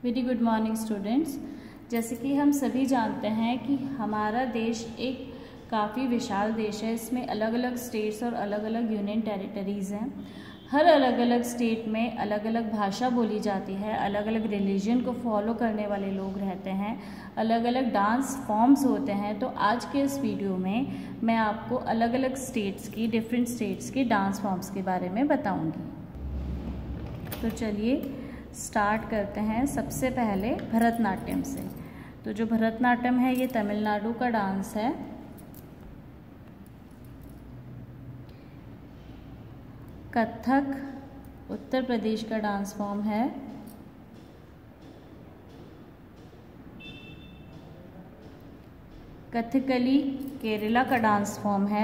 Very good morning students. जैसे कि हम सभी जानते हैं कि हमारा देश एक काफ़ी विशाल देश है। इसमें अलग अलग स्टेट्स और अलग अलग यूनियन टेरिटरीज़ हैं। हर अलग अलग स्टेट में अलग अलग भाषा बोली जाती है, अलग अलग रिलीजन को फॉलो करने वाले लोग रहते हैं, अलग अलग डांस फॉर्म्स होते हैं। तो आज के इस वीडियो में मैं आपको अलग अलग स्टेट्स की, डिफरेंट स्टेट्स की डांस फॉर्म्स के बारे में बताऊंगी। तो चलिए स्टार्ट करते हैं। सबसे पहले भरतनाट्यम से। तो जो भरतनाट्यम है ये तमिलनाडु का डांस है। कथक उत्तर प्रदेश का डांस फॉर्म है। कथकली केरला का डांस फॉर्म है।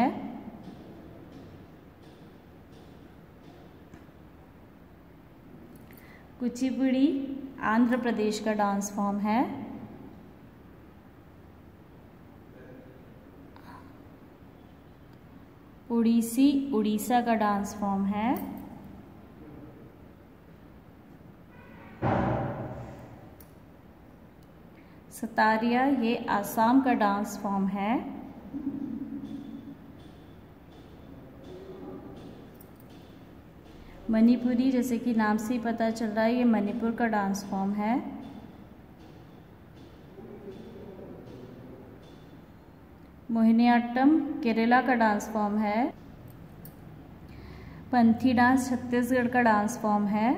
कुचिपुड़ी आंध्र प्रदेश का डांस फॉर्म है। उड़ीसी उड़ीसा का डांस फॉर्म है। सतारिया ये आसाम का डांस फॉर्म है। मणिपुरी, जैसे कि नाम से ही पता चल रहा है, ये मणिपुर का डांस फॉर्म है। मोहिनीअट्टम केरला का डांस फॉर्म है। पंथी डांस छत्तीसगढ़ का डांस फॉर्म है।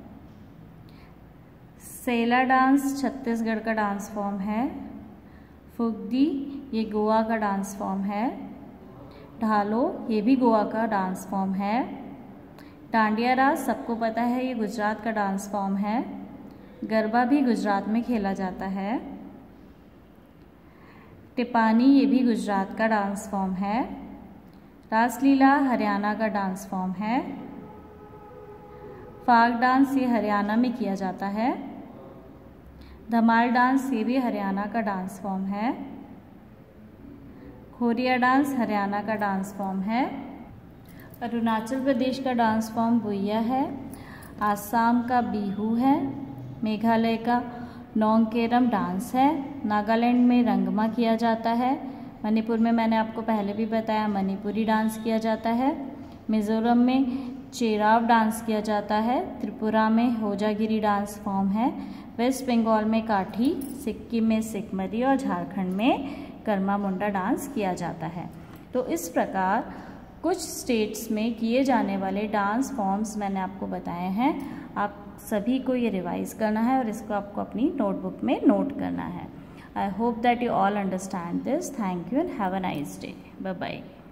सेला डांस छत्तीसगढ़ का डांस फॉर्म है। फुगडी ये गोवा का डांस फॉर्म है। ढालो ये भी गोवा का डांस फॉर्म है। डांडिया रास सबको पता है, ये गुजरात का डांस फॉर्म है। गरबा भी गुजरात में खेला जाता है। टिपानी ये भी गुजरात का डांस फॉर्म है। रासलीला हरियाणा का डांस फॉर्म है। फाग डांस ये हरियाणा में किया जाता है। धमाल डांस ये भी हरियाणा का डांस फॉर्म है। खोरिया डांस हरियाणा का डांस फॉर्म है। अरुणाचल प्रदेश का डांस फॉर्म बुइया है। आसाम का बिहू है। मेघालय का नोंगकेरम डांस है। नागालैंड में रंगमा किया जाता है। मणिपुर में मैंने आपको पहले भी बताया मणिपुरी डांस किया जाता है। मिजोरम में चेराव डांस किया जाता है। त्रिपुरा में होजागिरी डांस फॉर्म है। वेस्ट बंगाल में काठी, सिक्किम में सिकमरी और झारखंड में कर्मा मुंडा डांस किया जाता है। तो इस प्रकार कुछ स्टेट्स में किए जाने वाले डांस फॉर्म्स मैंने आपको बताए हैं। आप सभी को ये रिवाइज करना है और इसको आपको अपनी नोटबुक में नोट करना है। I hope that you all understand this. Thank you and have a nice day. Bye bye.